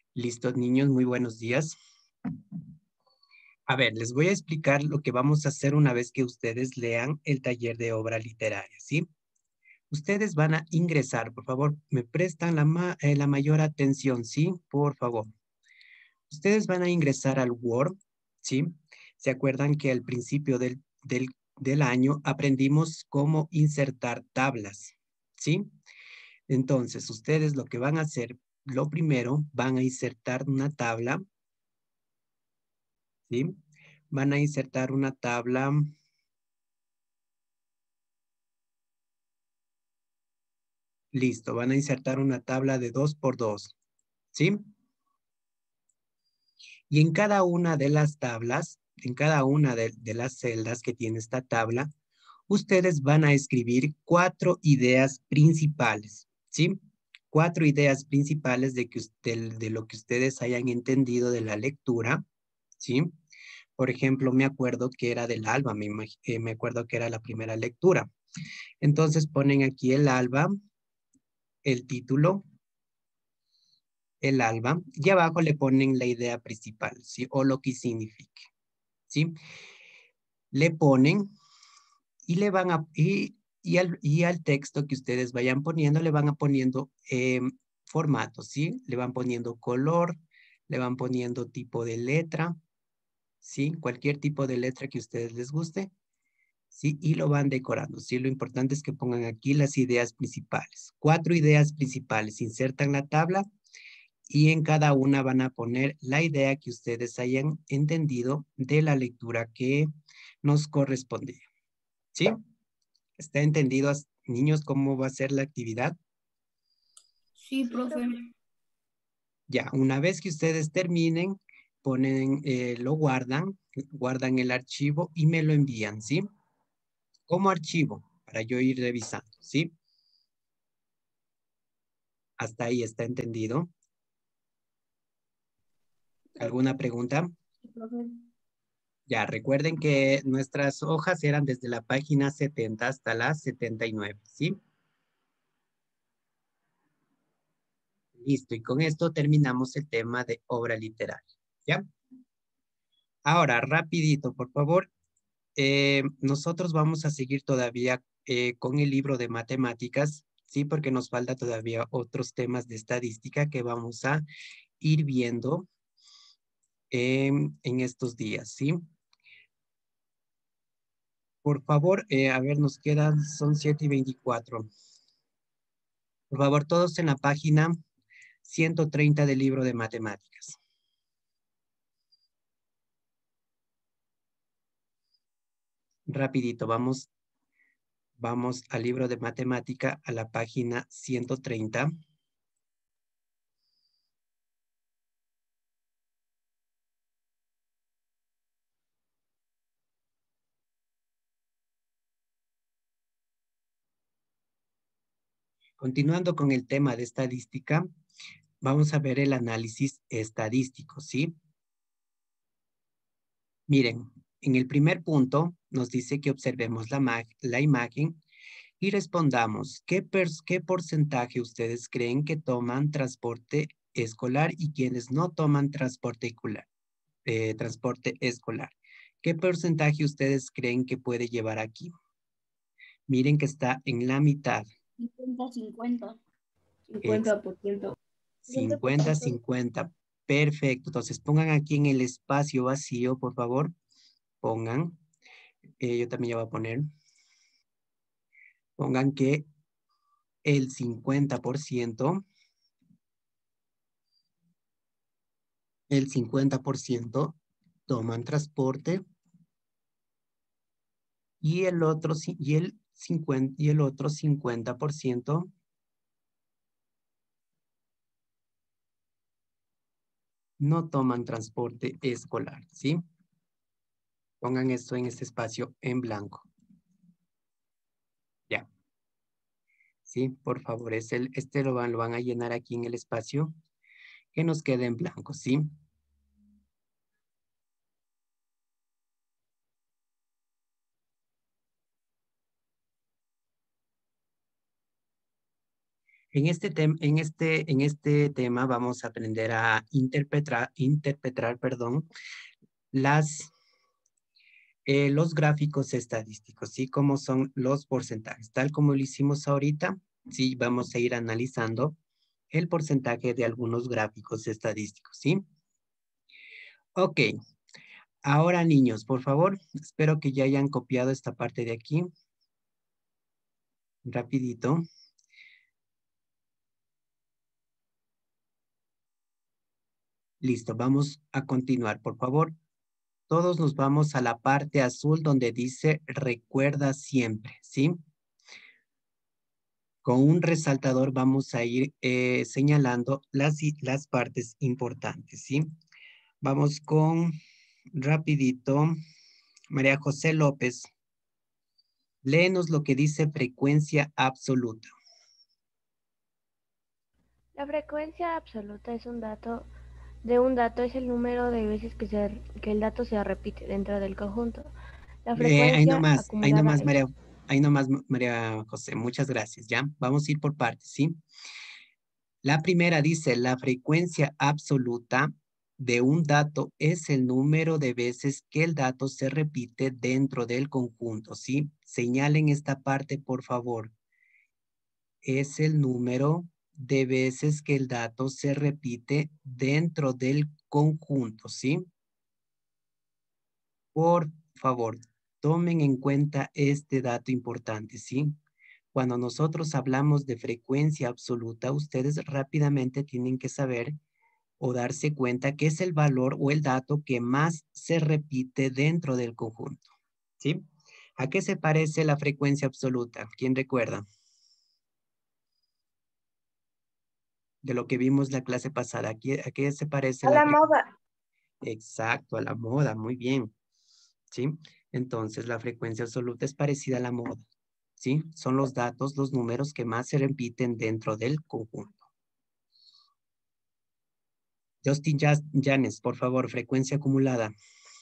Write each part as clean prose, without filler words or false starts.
Listo, niños, muy buenos días. A ver, les voy a explicar lo que vamos a hacer una vez que ustedes lean el taller de obra literaria, ¿sí? Ustedes van a ingresar, por favor, me prestan la mayor atención, ¿sí? Por favor. Ustedes van a ingresar al Word, ¿sí? ¿Se acuerdan que al principio del año aprendimos cómo insertar tablas, ¿sí? Entonces, ustedes lo que van a hacer, lo primero, van a insertar una tabla, ¿sí? Van a insertar una tabla. Listo, van a insertar una tabla de 2 por 2, ¿sí? Y en cada una de las tablas, en cada una de las celdas que tiene esta tabla, ustedes van a escribir 4 ideas principales, ¿sí? 4 ideas principales de lo que ustedes hayan entendido de la lectura, ¿sí? Por ejemplo, me acuerdo que era del alba, me acuerdo que era la primera lectura. Entonces ponen aquí el alba, el título, el alba, y abajo le ponen la idea principal, ¿sí? O lo que signifique, ¿sí? Le ponen y le van a, y al texto que ustedes vayan poniendo, le van a poniendo formato, ¿sí? Le van poniendo color, le van poniendo tipo de letra, ¿sí? Cualquier tipo de letra que a ustedes les guste, ¿sí? Y lo van decorando, ¿sí? Lo importante es que pongan aquí las ideas principales. 4 ideas principales, insertan la tabla y en cada una van a poner la idea que ustedes hayan entendido de la lectura que nos corresponde. ¿Sí? ¿Está entendido, niños, cómo va a ser la actividad? Sí, Sí, profe. profe. Ya, una vez que ustedes terminen, lo guardan el archivo y me lo envían, ¿sí? Como archivo, para yo ir revisando, ¿sí? Hasta ahí está entendido. ¿Alguna pregunta? Sí, profe. Ya, recuerden que nuestras hojas eran desde la página 70 hasta la 79, ¿sí? Listo, y con esto terminamos el tema de obra literaria, ¿ya? Ahora, rapidito, por favor, nosotros vamos a seguir todavía con el libro de matemáticas, ¿sí? Porque nos falta todavía otros temas de estadística que vamos a ir viendo en estos días, ¿sí? Por favor, a ver, nos quedan, son 7:24. Por favor, todos en la página 130 del libro de matemáticas. Rapidito, vamos al libro de matemática a la página 130. Continuando con el tema de estadística, vamos a ver el análisis estadístico, ¿sí? Miren, en el primer punto nos dice que observemos la imagen y respondamos, ¿qué porcentaje ustedes creen que toman transporte escolar y quienes no toman transporte escolar? ¿Qué porcentaje ustedes creen que puede llevar aquí? Miren que está en la mitad. 50-50. Es 50%. 50%. 50-50. Perfecto. Entonces pongan aquí en el espacio vacío, por favor. Pongan. Yo también ya voy a poner. Pongan que el 50% toman transporte y el otro, y el otro 50% no toman transporte escolar, ¿sí? Pongan esto en este espacio en blanco. Ya, ¿sí? Por favor, lo van a llenar aquí en el espacio que nos quede en blanco, ¿sí? En este tema vamos a aprender a interpretar, perdón, los gráficos estadísticos, ¿sí? Cómo son los porcentajes. Tal como lo hicimos ahorita, sí, vamos a ir analizando el porcentaje de algunos gráficos estadísticos, ¿sí? Ok. Ahora, niños, por favor, espero que ya hayan copiado esta parte de aquí. Rapidito. Listo, vamos a continuar, por favor. Todos nos vamos a la parte azul donde dice recuerda siempre, ¿sí? Con un resaltador vamos a ir señalando las partes importantes, ¿sí? Vamos con rapidito. María José López, léenos lo que dice frecuencia absoluta. La frecuencia absoluta es un dato es el número de veces que el dato se repite dentro del conjunto. La frecuencia Ahí acumulada nomás, es... María José, muchas gracias, ¿ya? Vamos a ir por partes, ¿sí? La primera dice, la frecuencia absoluta de un dato es el número de veces que el dato se repite dentro del conjunto, ¿sí? Señalen esta parte, por favor. Es el número de veces que el dato se repite dentro del conjunto, ¿sí? Por favor, tomen en cuenta este dato importante, ¿sí? Cuando nosotros hablamos de frecuencia absoluta, ustedes rápidamente tienen que saber o darse cuenta que es el valor o el dato que más se repite dentro del conjunto, ¿sí? ¿A qué se parece la frecuencia absoluta? ¿Quién recuerda? De lo que vimos la clase pasada. ¿A qué se parece A la la frecuencia? moda. Exacto, a la moda, muy bien, ¿sí? Entonces, la frecuencia absoluta es parecida a la moda, ¿sí? Son los datos, los números que más se repiten dentro del conjunto. Justin Janes, por favor, frecuencia acumulada.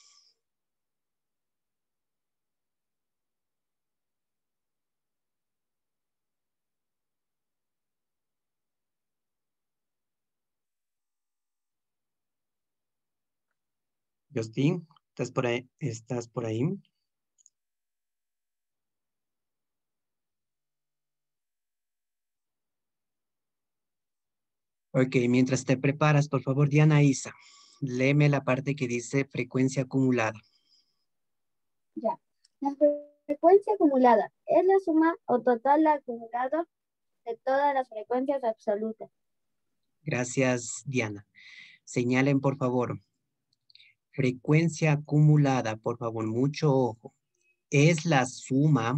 Justin, ¿estás por ahí? ¿Estás por ahí? Ok, mientras te preparas, por favor, Diana Isa, léeme la parte que dice frecuencia acumulada. Ya. La frecuencia acumulada es la suma o total acumulado de todas las frecuencias absolutas. Gracias, Diana. Señalen, por favor, frecuencia acumulada, por favor, mucho ojo. Es la suma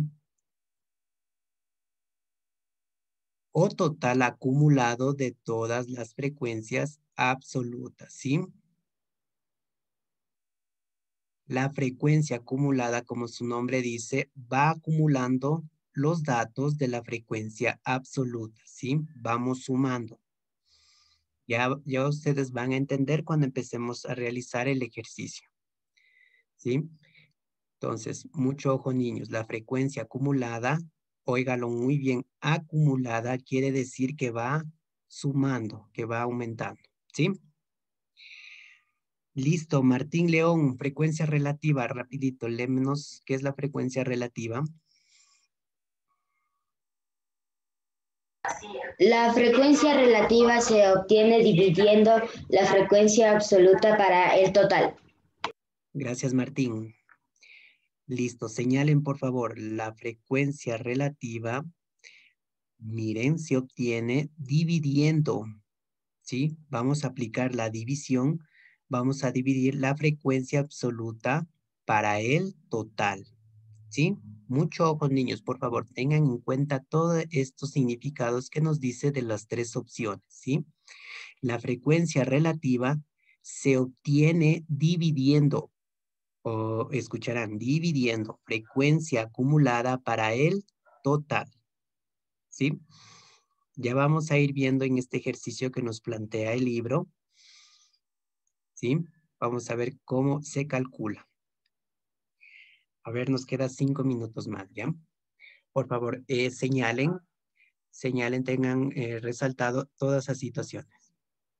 o total acumulado de todas las frecuencias absolutas, ¿sí? La frecuencia acumulada, como su nombre dice, va acumulando los datos de la frecuencia absoluta, ¿sí? Vamos sumando. Ya ustedes van a entender cuando empecemos a realizar el ejercicio, ¿sí? Entonces, mucho ojo, niños. La frecuencia acumulada, óigalo muy bien, acumulada quiere decir que va sumando, que va aumentando, ¿sí? Listo, Martín León, frecuencia relativa, rapidito, lémenos qué es la frecuencia relativa. La frecuencia relativa se obtiene dividiendo la frecuencia absoluta para el total. Gracias, Martín. Listo, señalen por favor la frecuencia relativa. Miren, se obtiene dividiendo, ¿sí? Vamos a aplicar la división. Vamos a dividir la frecuencia absoluta para el total, ¿sí? Mucho ojo, niños, por favor, tengan en cuenta todos estos significados que nos dice de las tres opciones, ¿sí? La frecuencia relativa se obtiene dividiendo, o escucharán, dividiendo frecuencia acumulada para el total, ¿sí? Ya vamos a ir viendo en este ejercicio que nos plantea el libro, ¿sí? Vamos a ver cómo se calcula. A ver, nos queda 5 minutos más, ¿ya? Por favor, señalen señalen, tengan resaltado todas esas situaciones.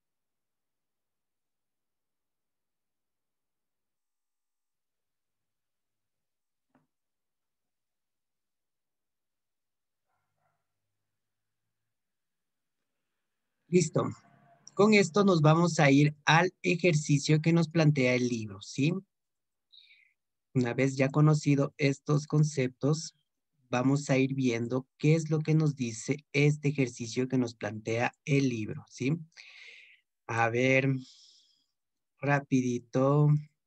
Listo. Con esto nos vamos a ir al ejercicio que nos plantea el libro, ¿sí? Una vez ya conocido estos conceptos, vamos a ir viendo qué es lo que nos dice este ejercicio que nos plantea el libro, ¿sí? A ver, rapidito.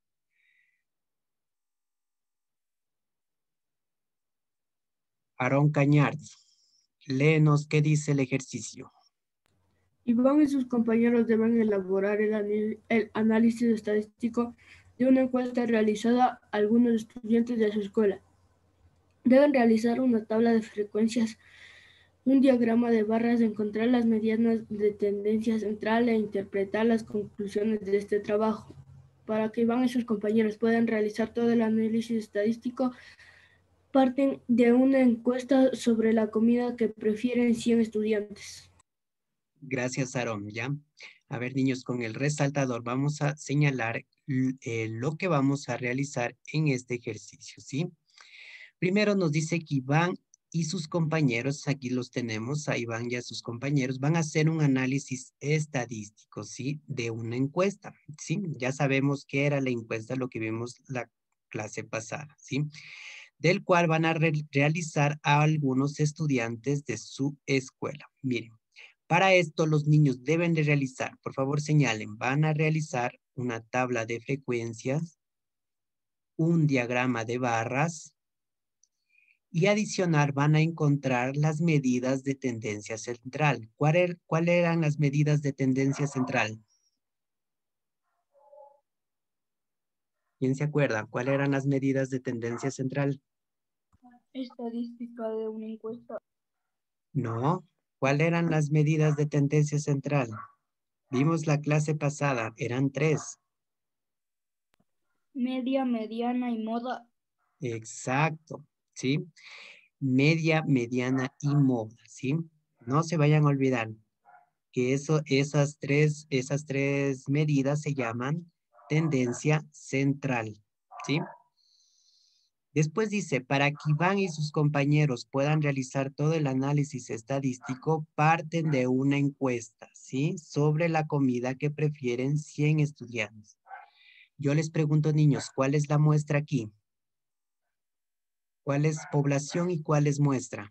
Aarón Cañar, léenos qué dice el ejercicio. Iván y sus compañeros deben elaborar el análisis estadístico de una encuesta realizada a algunos estudiantes de su escuela. Deben realizar una tabla de frecuencias, un diagrama de barras, encontrar las medianas de tendencia central e interpretar las conclusiones de este trabajo. Para que Iván y sus compañeros puedan realizar todo el análisis estadístico, parten de una encuesta sobre la comida que prefieren 100 estudiantes. Gracias, Aarón, ¿ya? A ver, niños, con el resaltador vamos a señalar lo que vamos a realizar en este ejercicio, ¿sí? Primero nos dice que Iván y sus compañeros, aquí los tenemos, a Iván y a sus compañeros, van a hacer un análisis estadístico, ¿sí? De una encuesta, ¿sí? Ya sabemos qué era la encuesta, lo que vimos la clase pasada, ¿sí? Del cual van a realizar a algunos estudiantes de su escuela. Miren, para esto los niños deben de realizar, por favor señalen, van a realizar una tabla de frecuencias, un diagrama de barras, y adicional van a encontrar las medidas de tendencia central. ¿Cuáles eran las medidas de tendencia central? ¿Quién se acuerda? ¿Cuáles eran las medidas de tendencia central? Estadística de una encuesta. No. ¿Cuáles eran las medidas de tendencia central? Vimos la clase pasada, eran 3. Media, mediana y moda. Exacto, ¿sí? Media, mediana y moda, ¿sí? No se vayan a olvidar que esas tres medidas se llaman tendencia central, ¿sí? Después dice, para que Iván y sus compañeros puedan realizar todo el análisis estadístico, parten de una encuesta, ¿sí? Sobre la comida que prefieren 100 estudiantes. Yo les pregunto, niños, ¿cuál es la muestra aquí? ¿Cuál es población y cuál es muestra?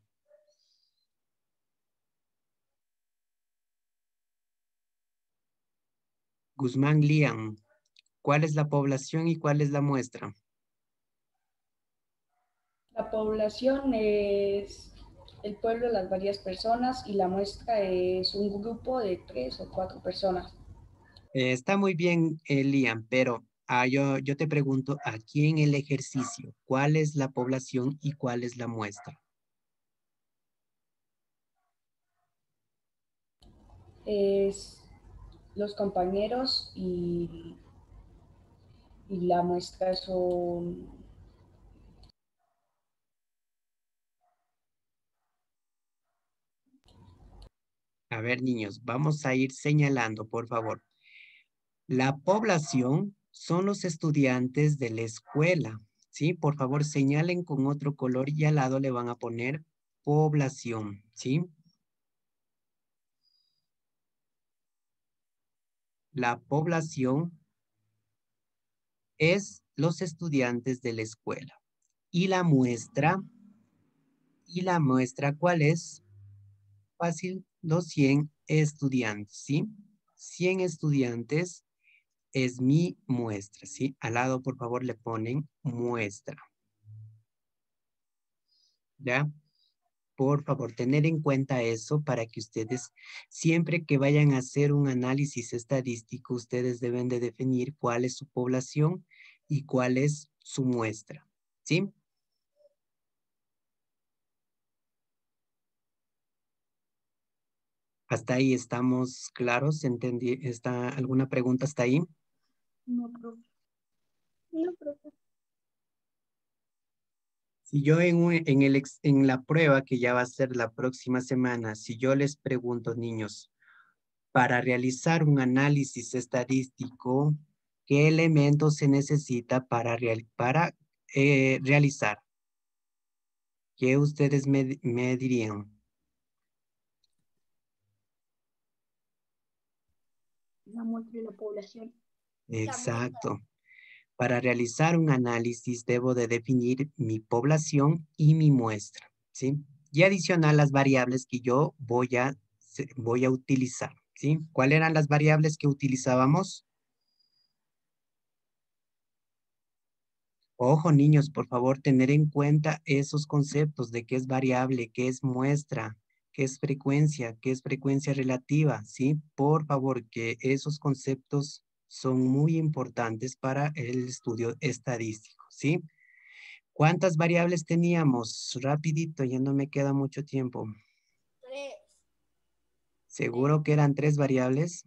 Guzmán Lian, ¿cuál es la población y cuál es la muestra? La población es el pueblo, las varias personas, y la muestra es un grupo de 3 o 4 personas. Está muy bien, Lian, pero yo te pregunto, aquí en el ejercicio, ¿cuál es la población y cuál es la muestra? Es los compañeros y la muestra son... A ver, niños, vamos a ir señalando, por favor. La población son los estudiantes de la escuela, ¿sí? Por favor, señalen con otro color y al lado le van a poner población, ¿sí? La población es los estudiantes de la escuela. ¿Y la muestra? ¿Y la muestra cuál es? Fácil, los 100 estudiantes, ¿sí? 100 estudiantes es mi muestra, ¿sí? Al lado, por favor, le ponen muestra. ¿Ya? Por favor, tener en cuenta eso para que ustedes, siempre que vayan a hacer un análisis estadístico, ustedes deben de definir cuál es su población y cuál es su muestra, ¿sí? ¿Hasta ahí estamos claros? ¿Entendí? ¿Alguna pregunta hasta ahí? No, profe. No, profe. Si yo en la prueba que ya va a ser la próxima semana, si yo les pregunto, niños, para realizar un análisis estadístico, ¿qué elementos se necesita para realizar? ¿Qué ustedes me dirían? La muestra de la población. Exacto. Para realizar un análisis debo de definir mi población y mi muestra, ¿sí? Y adicional las variables que yo voy a utilizar, ¿sí? ¿Cuáles eran las variables que utilizábamos? Ojo, niños, por favor, tener en cuenta esos conceptos de qué es variable, qué es muestra, qué es frecuencia relativa, ¿sí? Por favor, que esos conceptos son muy importantes para el estudio estadístico, ¿sí? ¿Cuántas variables teníamos? Rapidito, ya no me queda mucho tiempo. 3. ¿Seguro que eran 3 variables?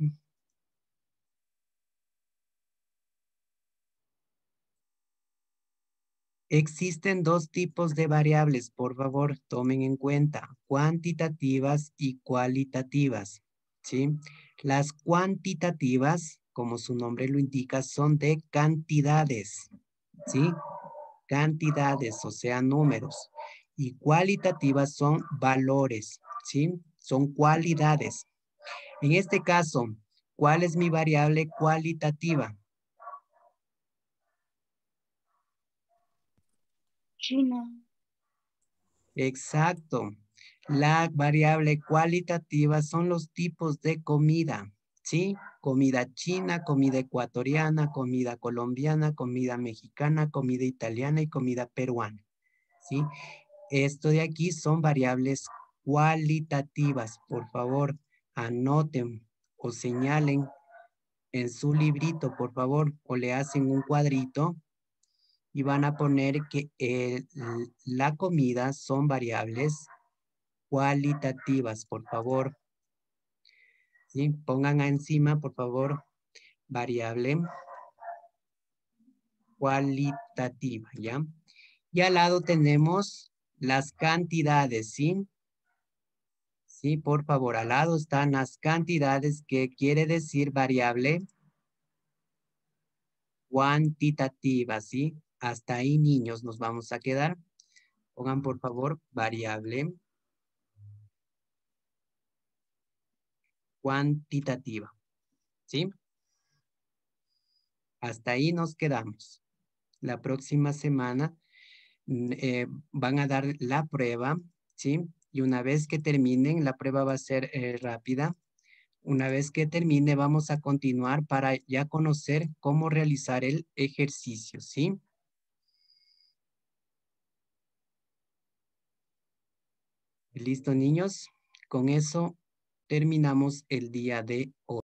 Existen 2 tipos de variables, por favor, tomen en cuenta, cuantitativas y cualitativas, ¿sí? Las cuantitativas, como su nombre lo indica, son de cantidades, ¿sí? Cantidades, o sea, números. Y cualitativas son valores, ¿sí? Son cualidades. En este caso, ¿cuál es mi variable cualitativa? China. Exacto. La variable cualitativa son los tipos de comida, ¿sí? Comida china, comida ecuatoriana, comida colombiana, comida mexicana, comida italiana y comida peruana, ¿sí? Esto de aquí son variables cualitativas. Por favor, anoten o señalen en su librito, por favor, o le hacen un cuadrito y van a poner que la comida son variables cualitativas, por favor. ¿Sí? Pongan encima, por favor, variable cualitativa, ¿ya? Y al lado tenemos las cantidades, ¿sí? Sí, por favor, al lado están las cantidades, que quiere decir variable cuantitativa, ¿sí? Hasta ahí, niños, nos vamos a quedar. Pongan, por favor, variable cuantitativa, ¿sí? Hasta ahí nos quedamos. La próxima semana van a dar la prueba, ¿sí? Y una vez que terminen, la prueba va a ser rápida. Una vez que termine, vamos a continuar para ya conocer cómo realizar el ejercicio, ¿sí? ¿Listo, niños? Con eso terminamos el día de hoy.